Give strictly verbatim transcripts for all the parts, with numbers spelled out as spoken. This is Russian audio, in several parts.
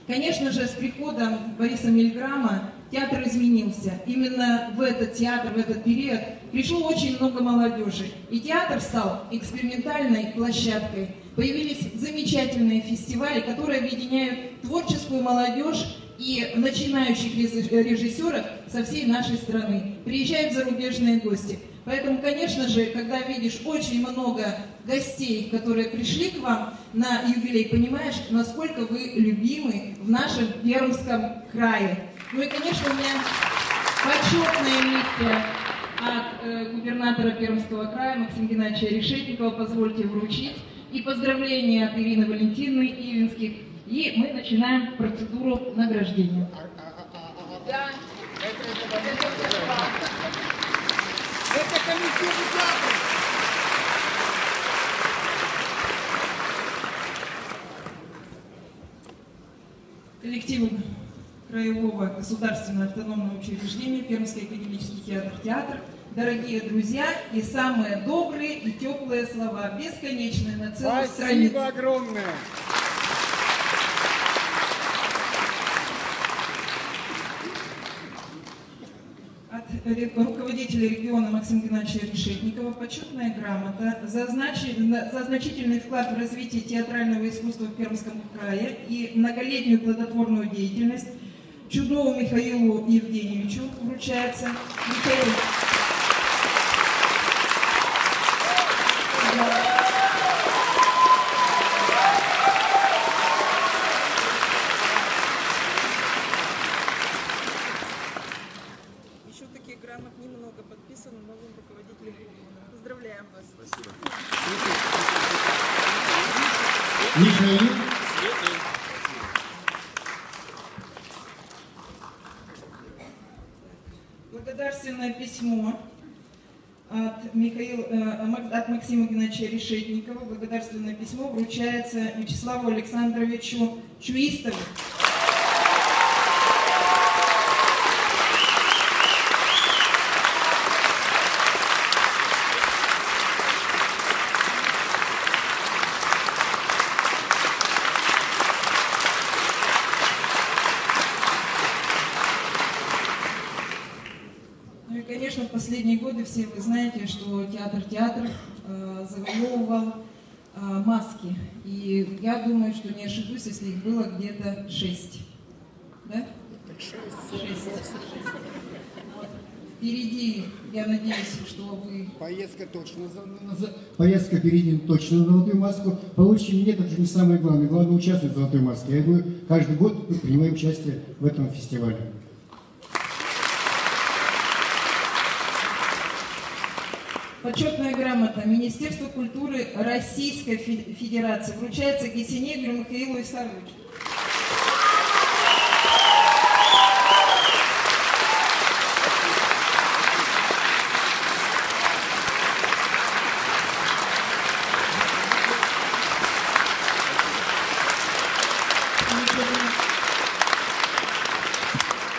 Конечно же, с приходом Бориса Мильграма театр изменился. Именно в этот театр, в этот период пришло очень много молодежи. И театр стал экспериментальной площадкой. Появились замечательные фестивали, которые объединяют творческую молодежь и начинающих режиссеров со всей нашей страны. Приезжают зарубежные гости. Поэтому, конечно же, когда видишь очень много гостей, которые пришли к вам на юбилей, понимаешь, насколько вы любимы в нашем Пермском крае. Ну и, конечно, у меня почетная миссия от э, губернатора Пермского края Максима Геннадьевича Решетникова. Позвольте вручить. И поздравления от Ирины Валентиновны Ивинских. И мы начинаем процедуру награждения. Да. Это коллектив театра. Коллективу Краевого государственного автономного учреждения Пермский академический театр «Театр». Дорогие друзья, и самые добрые и теплые слова, бесконечные на целую Спасибо страницу. Спасибо огромное. От руководителя региона Максима Геннадьевича Решетникова почетная грамота за, значи... за значительный вклад в развитие театрального искусства в Пермском крае и многолетнюю плодотворную деятельность Чуднову Михаилу Евгеньевичу вручается. Михаил. Еще таких грамот немного подписано новым руководителем региона. Поздравляем вас. Спасибо. Михаил. Благодарственное письмо от, Михаила, э, от Максима Геннадьевича Решетникова. Благодарственное письмо вручается Вячеславу Александровичу Чуистову. Ну и, конечно, в последние годы все вы знаете, что театр-театр э, завоевывал э, маски. И я думаю, что не ошибусь, если их было где-то шесть. Да? Шесть. Шесть. Вот. Впереди, я надеюсь, что вы... Поездка точно. Поездка впереди точно на золотую маску. Получим нет, это же не самое главное. Главное участвовать в золотой маске. Я говорю, каждый год мы принимаем участие в этом фестивале. Почетная грамота Министерства культуры Российской Федерации вручается Гесенегру Михаилу Исаровичу.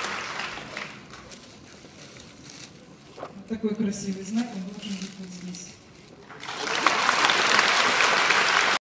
Такой красивый знак, он должен быть вот здесь.